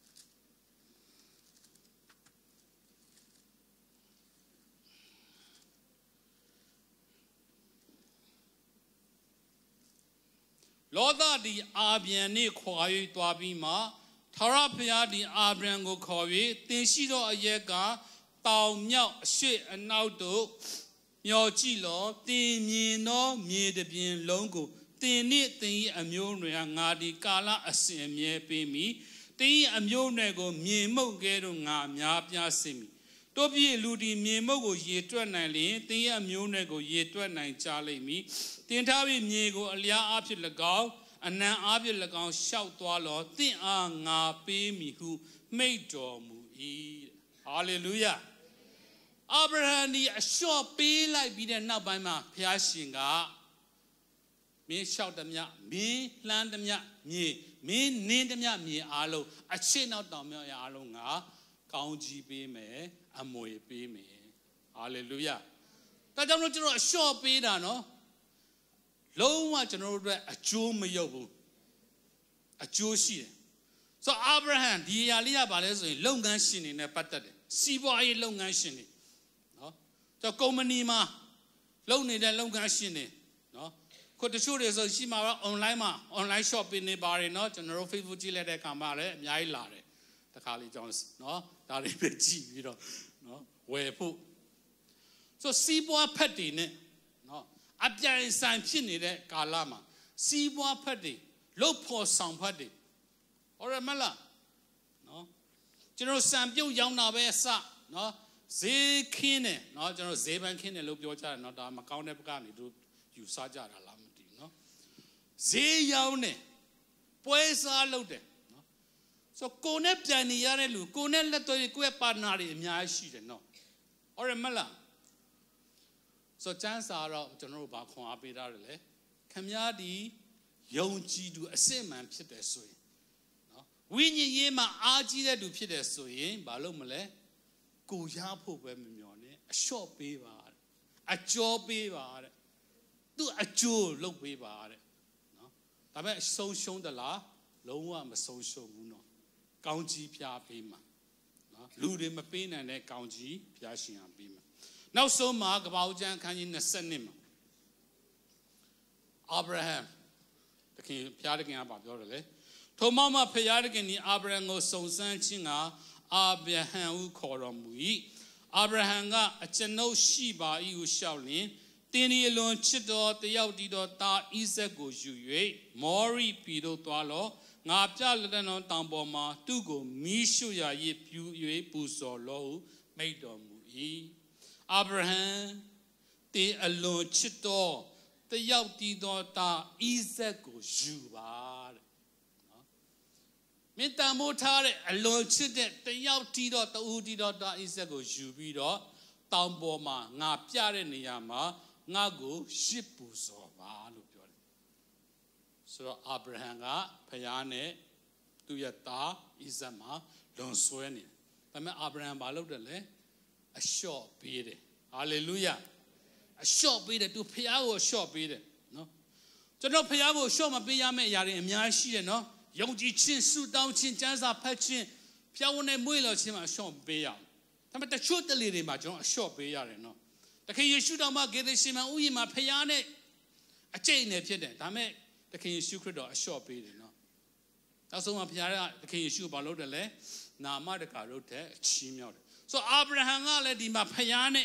လောတာဒီအာဗြံနေခွာ၍သွားပြီးမှထာဝရဘုရားဒီအာဗြံကိုခေါ်၍တင်ရှိသောအရက်ကတောင်မြောက်အရှိအနောက်တို့မျောကြည့်လောတင်မြင်သောမြေတပြင်လုံးကိုတင်နှင့်တင်၏အမျိုးနွယ်ငါဒီကာလအစဉ်အမြဲပေးမိတင်၏အမျိုးနွယ်ကိုမြင်မှုတ်ကဲတော့ငါများပြားစေမိတို့ပြည့်လူဒီမြင်မှုတ်ကိုရေတွက်နိုင်လျင်တင်၏အမျိုးနွယ်ကိုရေတွက်နိုင်ကြလိမ့်မည်တင်ထားပြီးမြေကိုအလျားအားဖြင့်၎င်းအနံအားဖြင့်၎င်းရှောက်သွားလောတင့်အားငါပေးမိဟုမိန့်တော်မူ၏ဟာလေလုယာအာဗြဟံဒီအလျှော့ပေးလိုက်ပြီးတဲ့နောက်ပိုင်းမှာဘုရားရှင်ကမင်းလျှောက်သမျှမင်းလှမ်းသမျှမြေမင်းနင်းသမျှမြေအားလုံးအချိနောက်တောင်မြောက်ရအားလုံးငါကောင်းကြီးပေးမယ်အမွေပေးမယ်ဟာလေလုယာဒါကြောင့်လို့ကျွန်တော်အလျှော့ပေးတာနော်လုံးဝကျွန်တော်တို့အတွက်အကျိုးမရုပ်ဘူးအကျိုးရှိတယ်ဆိုတော့အာဗြဟံဒီအရာလေးကဘာလဲဆိုရင်လုပ်ငန်းရှင်တွေနဲ့ပတ်သက်တယ်စီးပွားရေးလုပ်ငန်းရှင်တွေနော်ကျွန်တော်ကုမ္ပဏီမှာလုပ်နေတဲ့လုပ်ငန်းရှင်တွေနော်ခုတချို့တွေဆိုရှိမှာတော့ online မှာ online shopping တွေပါတယ်နော်ကျွန်တော်တို့ Facebook ကြည့်လိုက်တဲ့အခါမှာလည်းအများကြီးလာတယ်တခါလေးကျွန်တော်နော်ဒါတွေပဲကြည့်ပြီးတော့နော်ဝယ်ဖို့ဆိုစီးပွားဖက်တွေနဲ့နော်အပြိုင်ဆိုင်ဖြစ်နေတဲ့ကာလမှာစီးပွားဖက်တွေလုတ်ဖို့ဆောင်ဖက်တွေဟုတ်ရမလားနော်ကျွန်တော်စံပြုတ်ရောင်းတာပဲအစနော်ဈေးခင်းတယ်နော်ကျွန်တော်ဈေးပန်းခင်းတယ်လို့ပြောကြတယ်နော်ဒါမကောင်းတဲ့ဘက်ကနေတို့ယူဆကြတာလားမသိဘူးနော်ဈေးရောင်းတယ်ပွဲစားလုပ်တယ်နော်ဆိုကိုနဲ့ပြန်နေရတဲ့လူကိုနဲ့လက်တွေ့ကိုယ့်ရဲ့ပါတနာတွေအများကြီးရှိတယ်နော်ဟုတ်ရမလားဆိုကျန်းစာတော့ကျွန်တော်တို့ဘာခွန်အားပေးတာလဲခမည်းဒီယုံကြည်သူအစစ်မှန်ဖြစ်တယ်ဆိုရင်နော်ဝိညာဉ်ရေးမှာအားကြီးတဲ့သူဖြစ်တယ်ဆိုရင်ဘာလို့မလဲကိုရဖို့ပဲမမျောနဲ့အလျှော့ပေးပါတဲ့အကျော်ပေးပါတဲ့သူအကျိုးလုပ်ပေးပါတဲ့နော်ဒါပေမဲ့ဆုံးရှုံးသလားလုံးဝမဆုံးရှုံးဘူးနော်ကောင်းကြီးဖျားပေးမှာနော်လူတွေမပေးနိုင်တဲ့ကောင်းကြီးဖျားရှင်အောင်ပေးမှာနောက်ဆုံးမှာကပ္ပဦးကျမ်းအခန်းကြီး20မှာအာဗြဟံတခင်ဖျားတခင်ကပြောတယ်လေထိုမှဖျားတခင်ဒီအာဗြဟံကိုစုံစမ်းခြင်းကအာဗြဟံဟုခေါ်တော်မူ၏အာဗြဟံကအကျွန်ုပ်ရှိပါ၏ဟုလျှောက်လျင်တင်းဒီအလွန်ချစ်တော်တယောက်တည်တော်သားဣဇက်ကိုယူ၍မောရိပြည်သို့သွားလောငါပြလက်တော်တောင်ပေါ်မှာသူ့ကိုမီးရှို့ရာရည်ပြူ၍ပူဇော်လောဟုမိန့်တော်မူ၏အာဗြဟံတင်းအလွန်ချစ်တော်တယောက်တည်တော်သားဣဇက်ကိုယူပါတဲ့နော်မင်းတန်မိုးထားတဲ့အလွန်ချစ်တဲ့တယောက်တည်တော်တူတည်တော်သားဣဇက်ကိုယူပြီးတော့တောင်ပေါ်မှာငါပြတဲ့နေရာမှာငါကိုရှစ်ပူဇော်ပါလို့ပြောတယ်ဆိုတော့အာဗြဟံကဖျားနဲ့သူ့ရဲ့သားဣဇက်မှာလွန်ဆွဲနေတယ်ဒါပေမဲ့အာဗြဟံဘာလုပ်တယ်လဲအလျှော့ပေးတယ်ဟာလေလုယာအလျှော့ပေးတယ်သူဖျားကိုအလျှော့ပေးတယ်နော်ကျွန်တော်ဖျားကိုအလျှော့မပေးရမယ့်အရာတွေအများကြီးရှိတယ်နော်ယုံကြည်ခြင်းဆုတောင်းခြင်းကျမ်းစာဖတ်ခြင်းဖျားဝင်နဲ့မွေးလော်ခြင်းမှာအလျှော့ပေးရအောင်ဒါပေမဲ့တချို့တလေတွေမှာကျွန်တော်အလျှော့ပေးရတယ်နော်တခင်ယေရှုတော်မှာဂေဒရှင်မဥယျာဉ်မှာဖျားနဲ့အကျိတ်နဲ့ဖြစ်တယ်ဒါပေမဲ့တခင်ယေရှုခရစ်တော်အလျှော့ပေးတယ်နော်နောက်ဆုံးမှာဖျားကတခင်ယေရှုဘာလုပ်တယ်လဲနာမတကာလုပ်တဲ့ချီးမြှောက်တယ်ဆိုအာဗြဟံကလည်းဒီမှာဖျားနဲ့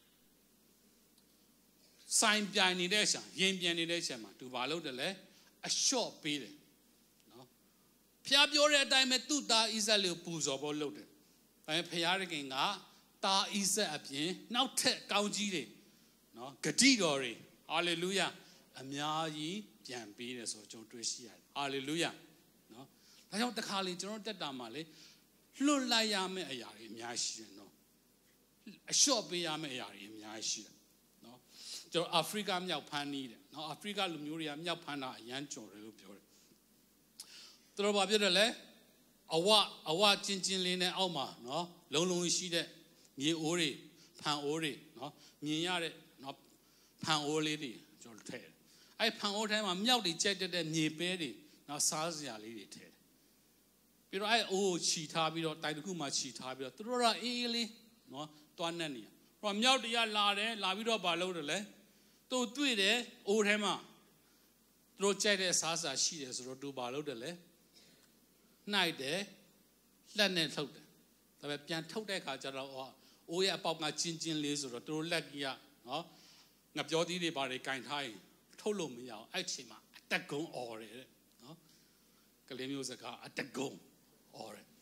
ဆိုင်ပြိုင်နေတဲ့ဆံရင်ပြန်နေတဲ့ဆံမှာသူဘာလုပ်တယ်လဲအလျှော့ပေးတယ်နော်ဖျားပြောတဲ့အတိုင်းပဲသူ့သားဣဇက်လေးကိုပူဇော်ဖို့လုပ်တယ်ဒါပေမဲ့ဖျားတခင်ကသားဣဇက်အပြင်နောက်ထပ်ကောင်းကြီးတွေနော်ဂတိတော်တွေဟာလေလုယာအများကြီးပြန်ပေးတယ်ဆိုကျွန်တော်တွေ့ရှိရတယ်ဟာလေလုယာနော်ဒါကြောင့်တခါလေကျွန်တော်တက်တာမှာလေလွတ်လိုက်ရမယ့်အရာတွေအများရှိတယ်နော်အလျှော့ပေးရမယ့်အရာတွေအများရှိတယ်နော်ကျွန်တော်အာဖရိကမြောက်ဖန်းနေတယ်နော်အာဖရိကလူမျိုးတွေကမြောက်ဖန်းတာအရန်ကြော်တယ်လို့ပြောတယ်သူတို့ဘာပြောတယ်လဲအဝချင်းချင်းလေးနဲ့အောက်မှာနော်လုံလုံရှိတဲ့မြေအိုးတွေဖန်အိုးတွေနော်မြင်ရတဲ့နော်ဖန်အိုးလေးတွေကျွန်တော်ထည့်တယ်အဲ့ဖန်အိုးထဲမှာမြောက်တွေကြိုက်တဲ့မြေပဲတွေနော်စားစရာလေးတွေထည့်တယ်ပြီးတော့အဲ့အိုးကိုခြီထားပြီးတော့တိုင်တစ်ခုမှခြီထားပြီးတော့သူတို့ကအေးအေးလေးနော်တွားနဲ့နေဟိုမြောက်တွေကလာတယ်လာပြီးတော့ဘာလုပ်တယ်လဲသူတွေ့တယ်အိုးထဲမှာသူတို့ကြိုက်တဲ့စားစရာရှိတယ်ဆိုတော့သူဘာလုပ်တယ်လဲနှိုက်တယ်လက်နဲ့ထုတ်တယ်ဒါပေမဲ့ပြန်ထုတ်တဲ့အခါကျတော့အိုးရဲ့အပေါက်ကချင်းချင်းလေးဆိုတော့သူတို့လက်ကြီးကနော်ငါပြောသီးတွေဘာတွေကင်ထားရင်ထုတ်လို့မရအောင်အဲ့ချိန်မှာအတက်ကုန်းអော်တယ်နော်ကလေးမျိုးစကားအတက်ကုန်းអော်တယ်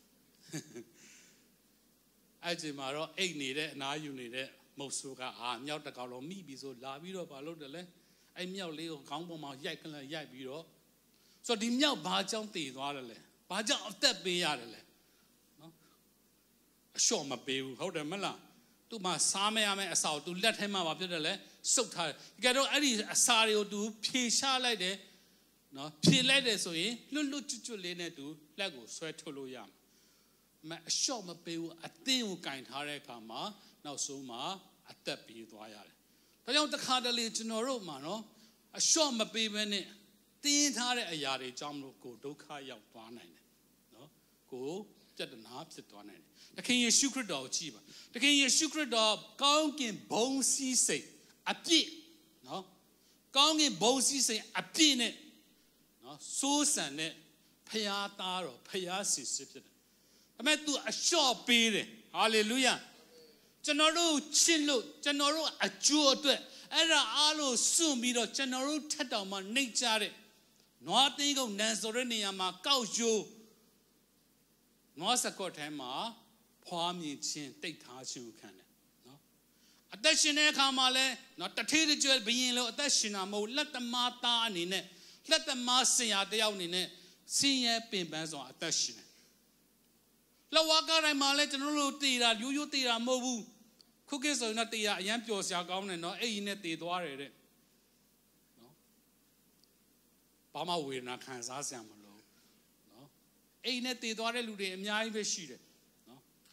အဲ့ချိန်မှာတော့အိတ်နေတဲ့အနားယူနေတဲ့မုတ်ဆိုးကမြောက်တကောင်လုံးမိပြီဆိုလာပြီးတော့ဘာလုပ်တယ်လဲအဲ့မြောက်လေးကိုခေါင်းပေါ်မှာရိုက်ပြီးတော့ဆိုတော့ဒီမြောက်ဘာကြောင့်တည်သွားတယ်လဲဘာကြောင့်အသက်ပေးရတယ်လဲနော်အလျှော့မပေးဘူးဟုတ်တယ်မလားသူ့မှာစားမရမယ့်အစာကိုသူလက်ထဲမှာဘာဖြစ်တယ်လဲစုပ်ထားတယ်ဒီကတော့အဲ့ဒီအစာတွေကိုသူဖြေချလိုက်တယ်နော်ဖြေလိုက်တယ်ဆိုရင်လွတ်လွတ်ကျွတ်ကျွတ်လေးနဲ့သူလက်ကိုဆွဲထုတ်လို့ရမှာမအလျှော့မပေးဘူးအသင်းကိုကင်ထားတဲ့အခါမှာနောက်ဆုံးမှာအသက်ပေးသွားရတယ်ဒါကြောင့်တခါတလေကျွန်တော်တို့မှာနော်အလျှော့မပေးဘဲနဲ့တင်းထားတဲ့အရာတွေကြောင့်မလို့ကိုဒုက္ခရောက်သွားနိုင်တယ်နော်ကိုပြဿနာဖြစ်သွားနိုင်တယ်တခင်ယေရှုခရစ်တော်ကိုကြည့်ပါတခင်ယေရှုခရစ်တော်ကောင်းကင်ဘုံစည်းစိမ်အပြည့်နော်ကောင်းကင်ဘုံစည်းစိမ်အပြည့်နဲ့နော်စိုးစံတဲ့ဖျားသားတော်ဖျားစစ်စစ်ဖြစ်တယ်ဒါပေမဲ့ तू အလျှော့ပေးတယ်ဟာလေလုယာကျွန်တော်တို့ချစ်လို့ကျွန်တော်တို့အကျိုးအတွက်အဲ့ဒါအားလို့စွန့်ပြီးတော့ကျွန်တော်တို့ထက်တောင်မှနှိမ့်ကြတဲ့နွားသိန်းကုန်နန်ဆိုတဲ့နေရာမှာကောက်ရိုးနွားစကွက်ထဲမှာဖွားမြင်ခြင်းတိတ်ထားခြင်းကိုခံတယ်နော်အသက်ရှင်တဲ့အခါမှာလဲနော်တထေးတကြွယ်ဘယင်လို့အသက်ရှင်တာမဟုတ်လက်သမားသားအနေနဲ့လက်သမားဆရာတယောက်အနေနဲ့ဆင်းရဲပင်ပန်းစွာအသက်ရှင်တယ်လောက်ဝါကတိုင်းမှာလဲကျွန်တော်တို့တည်တာရိုးရိုးတည်တာမဟုတ်ဘူးခုခေတ်ဆိုရင်တော့တည်ရအရန်ပျော်စရာကောင်းတယ်နော်အဲ့ဒီနဲ့တည်သွားတယ်တဲ့နော်ဘာမှဝေဒနာခံစားစရာမလိုနော်အဲ့ဒီနဲ့တည်သွားတဲ့လူတွေအများကြီးပဲရှိတယ်နော်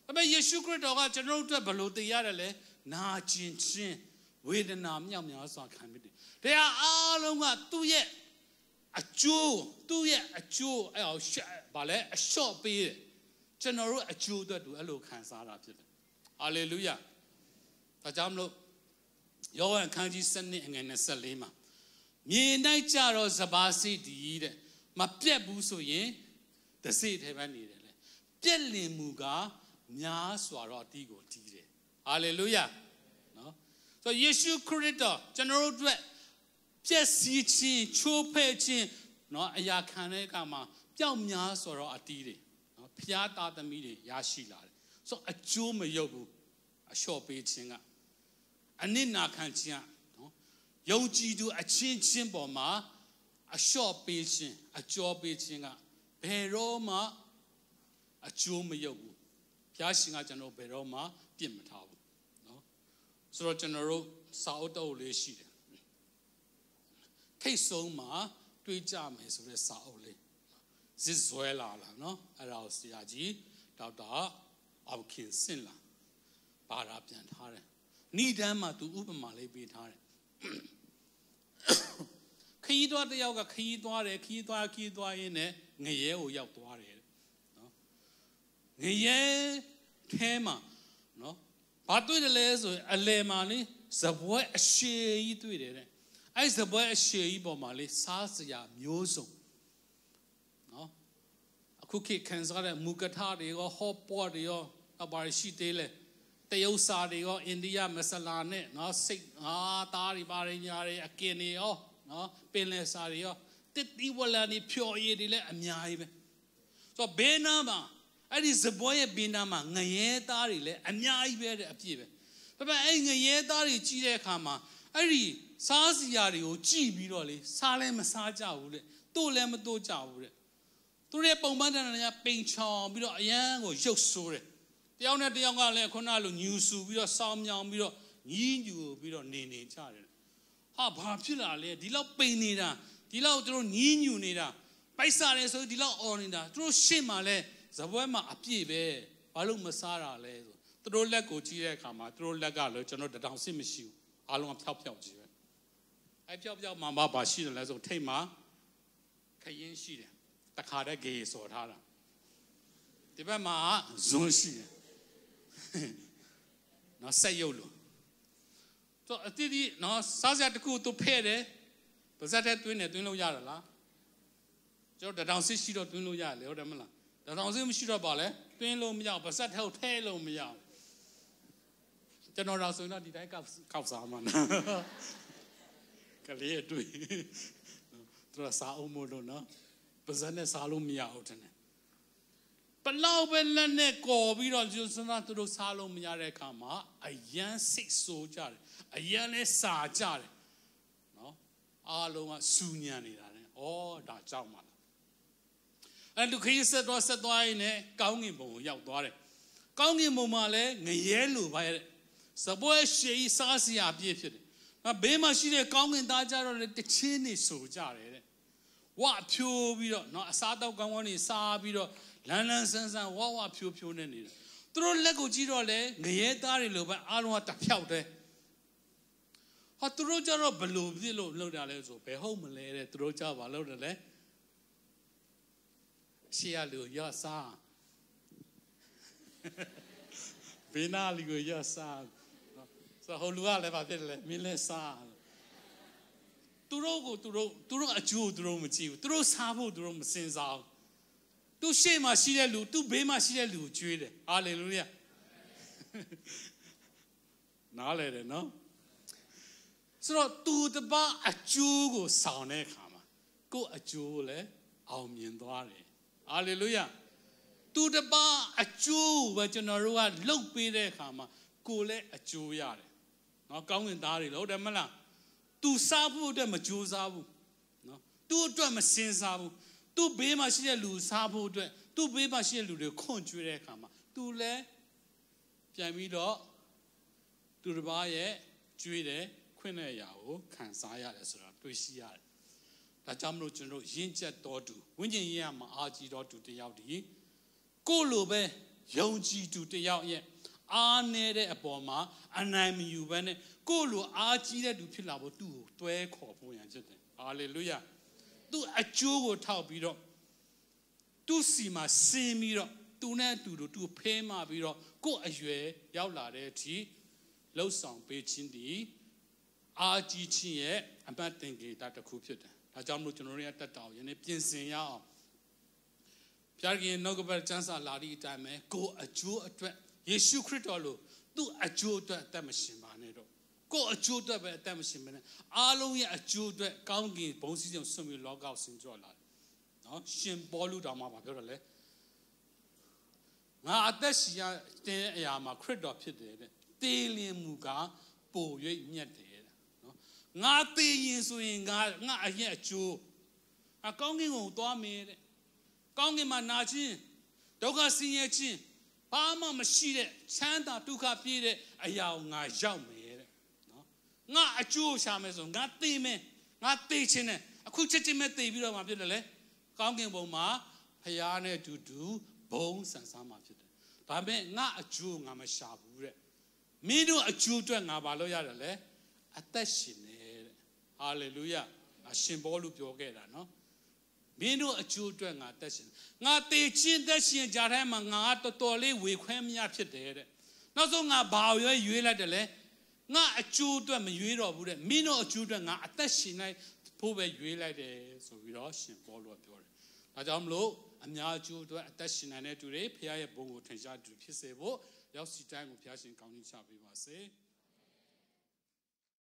but Yeshua Christ, general to below the Yarele, na chin chin, with the Nam Yam Yasa committee. They are all over 2 years. A Jew, 2 years, a Jew, a short period. General, a Jew that do a look cancer. Hallelujah. The Jamlo, your country sending and a salima. Me night jaro Zabasi did, my Piabuso ye, the seed heaven needed. Jelly Muga, Nya Swara Digo Tide. Hallelujah. No? So Yeshua Corridor, General Dread, Jesse Chin, Chope Chin, no Ayakane Kama, Piao Nya Swara Atide, Piata the Midi, Yashila. So a Juma Yobu, a short page singer. A Nina Kantia, no? Yoji do a chin symbol ma, a short page, a jaw page singer, Peroma. A Juma Yogu, Piashing General Beroma, Dimatabu. So General Saudo Leshi. Kesoma, 2 James with Sauli. Zizuela, no, arouse the Aji, Dada, our king Sinla, Barabian Hare. Nidama to Ubamale beat Hare. Kidwa the Yoga, Kidwa in a Neo Yakware. Ye tema, no. But do the laser a lemani, Savoy a shea to it. I Savoy a shea bomali, Sasia, Muso. No. A cookie can sort of Mukatari or hot body or a barishi dele. Teosadi or India Masalane, no sick, Tari Bariari, Akini, no, Penesario. Did you will any pure yedile and yaive? So Benama. That is the boy Binama, Nayetari, and Yai a pive. But I Nayetari Chile Kama, Ari, Saziari, or G Biroli, Salem Saja, Dolem Doja, Turepoman and a pink charm, Biro Yang or Josure. The owner of the young Conalo Nusu, Biro Sam Young Biro, Yin, Biro Nini Charlie. How popularly, Dilo Penida, Dilo through Ninu Nida, Paisare so Dilo Ornida, through Shimale. Zawama apibe, Balum Masara le, throw lego G. Kama, throw legalo, general the down simishu, along a top of G. I tell you, Mamma Bashir, as of Tema, Kayin Shi, the Kada Gay or Hara. The Bama, Zunshi. Now say Yolo. So a diddy, no, Sazat to pay there, but that had twin at Duno Yarala. Joe the down 60 or Duno Yale or the Mala. The Ransom should have ballet, twin low meow, but that held tail on meow. General Rasuna did I cow salmon? Kalia to it. To a sao modona, but then a salum meow. But now when the neck or we don't use not to do salum yarekama, a young 6 soldier, a young sajar. No, Aloma Sunyani, oh, that Jaman. And to he said was a doine, Kaungimo, Yautore. Kaungimo male, Nayelu by it. Saboy she Sasia beefed. Now Bema she a Kaungin Dajar the chinny soldier. What pure we don't know, Sada Gawani, Sabido, Lanans and Wawa pure pure. Through Lego Girole, Nayetari Luba, Alwa Tapiaute. Hot Roger below the load Alezo, pay home lady, through Java loaded. Shialu Yasa Binaligo Yasa. So Holua Leva Milesa Turo a Jew drum with you, Turo Sabo drum sins out. To Shema Shialu, to Bema Shialu, Jude. Hallelujah. Now let it know. So to the bar a Jew go sound a kama. Go a Jew le, Almian Dwari. Hallelujah. To the bar a Jew, but you know, look be there, Kama, Kule a Jew yard. Now come in Dari, Lord Amala. To Sabu them a Jew Sabu. No, to drum a sin Sabu. To be my share lose Sabu, to be my share lose the country, Kama. To le Jamido, to the bar, Jude, Queen Yao, Kansaya, as a Tuisia. The Jamro General Jinja Dodu, when you yam Aji to the Yaudi, go lobe, Yonji to the out yet. Ah, near a bomber, and I'm you when it go to Archie to Pilabo to a corpo and hallelujah. Do a Joe tau biro. Do see my same mirror. Do not do pay my biro. Go as you yaula tea. Low song page in the RG I'm not thinking that a computer. I jump to generate that down and it pins in yao. Piargi no go chance a lady time go a Jew at Yeshu Critolo. Do a Jew to a machine man. Go a Jew to a machine man. All a Jew to counting bones of some log out in Jola. No, Shim Bolu Dama. Now at this yama credit pit. Daily muga, bo ye nyet. Not the yin swing, not a yet Jew. A gonging old dormid. Gonging my nachi. Doga senior chin. Palma machine, chanta tuka pide, a yaw nga yaw made. Not a Jew shaman, not the me, not teaching it. A quick met the video of my pillar. Gonging boma, hayane to do bones and some of it. But not a Jew, I'm a sharp. Me do a children of a lawyer, a teshin. Hallelujah. A symbol of your get, no? Me do a children at teshin. Not the chin teshin jarem and not the tolly we quam yap dead. Not so not bow you let the le. Not a children, you of wood. Me no children are a teshin. I pull you like so we all symbol of your. But I'm low, and now children a teshin and today, Pia Bongo Tenja to Pisebo. Y'all see time of Piasin County Chapel, say.